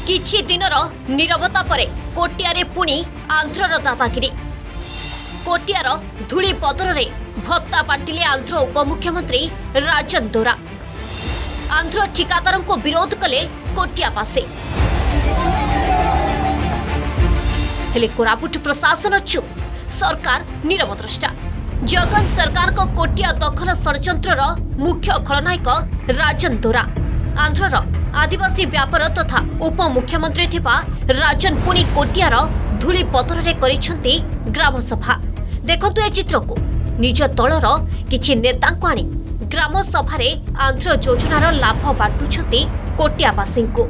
किछि दिनर नीरवता परे कोटियारे पुणी आंध्रर दादागिरी। कोटियार धूली पदर रे भत्ता बांटिले आंध्र उपमुख्यमंत्री राजन दोरा। आंध्र ठिकादारों को विरोध कले कोटियावासी। हेले कोरापुट प्रशासन चुप, सरकार नीरव द्रष्टा। जगन सरकार को कोटिया दखल षड्यंत्रर मुख्य खलनायक राजन दोरा। आंध्रर आदिवासी व्यापार तथा उपमुख्यमंत्री थिबा राजन पुणी कोटियार धूली पदर रे करिसेंती ग्राम सभा। देखंतु ए चित्र को निज दलर किछि नेता को आनी ग्राम सभा आंध्र योजनार लाभ बांटुछंती कोटियावासी को।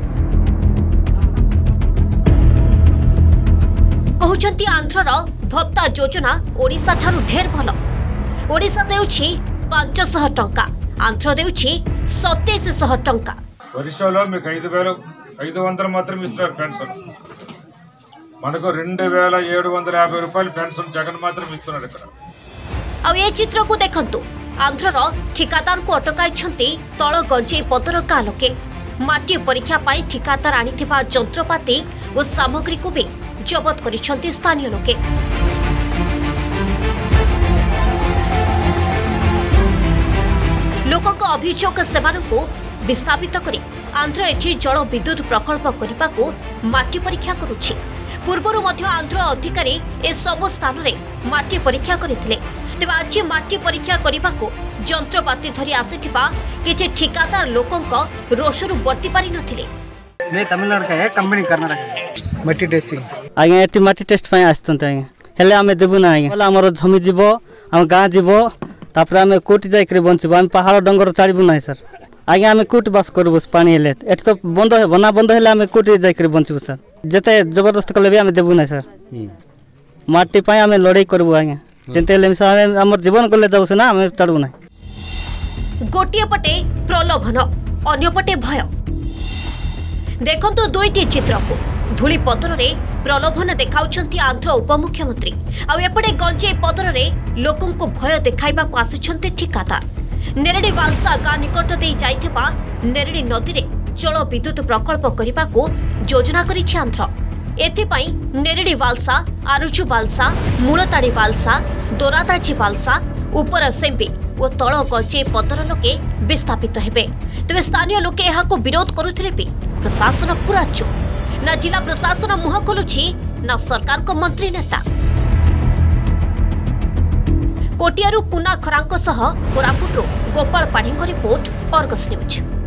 कहउछंती आंध्रर भत्ता योजना ओडिशा ठारू ढेर भल। ओडिशा देउछि 500 टंका, आंध्र देउछि 2700 टंका। ఒరిస్సాలో మీకు 500 మాత్రమే ఇస్తారు పెన్షన్. మనకు 2750 రూపాయలు పెన్షన్ జగన్ మాత్రం ఇస్తున్నాడు ఇక్కడ. आ ये चित्र को देखंतु आंध्रर ठिकादार को अटकाइछंती तळ गंजेई पदर गाँ लोके। माटी परीक्षा पाई ठिकादार आनिथिबा जंत्रपाति और सामग्री को भी जबत करिछंती स्थानीय लोके। लोकक अभियोग सेमानकु विस्थापित करी आंध्र एठी जल विद्युत प्रकल्प करने को माटी परीक्षा करुछि। पूर्वरु मध्य आंध्र अधिकारी ए सब स्थान रे माटी परीक्षा करथिले। तेबे आज माटी परीक्षा करने को जंत्रपाति धरी आसीथिबा किछि ठिकादार लोकंक रोषरु बर्ती पारि नथिले। मैं तमिलनाडु का है, कंपनी करना है माटी टेस्टिंग। आगे एटी माटी टेस्ट पय आस्तंत आगे हेले आमे देबु ना आगे होला हमर जमी जीवो हम गाँ जीवो तापर आमे कोटी जाय करे बंचबो हम पहाड़ डंगर चाड़बु ना सर। आगे आमे कोटी बास करबो पानी हेले एट तो बंद है बना बंद हेले आमे कोटी जाय करे बंचबो सर। जते जबरदस्त कले भी आमे देबु ना सर। माटी पय आमे लड़ाई करबो आगे जते हेले हमर जीवन कले जाउ से ना आमे चाड़बु ना। गोटिए पटे प्रलोभन अन्य पटे भय। देखंतु दुईटी चित्र को धूली पदर रे प्रलोभन देखाउछंती आंध्र उपमुख्यमंत्री आ एपटे गंजेई पदर रे लोकन को भय देखाइबा को आसिछंती ठिकादार। नेरेडी वालसा गाँ निकट दे जाइथिबा नेरेडी नदी रे जल विद्युत प्रकल्प करने को योजना करिछि आंध्र। एथिपाई नेरेडी वालसा, आरुचु वालसा, मूलताड़ी वालसा, दोरादाची वालसा, उपर सेम्बी और तल गंजेई पदर लोके विस्थापित हेबे। तेबे स्थानीय लोके एहाको विरोध करुथिले भी प्रशासन पूरा चुप। ना जिला प्रशासन मुह खोलुछि ना सरकार को मंत्री नेता। कोटियारू कुना खरांक सह कोरापुटरू Gopal Padhi report, Argus news.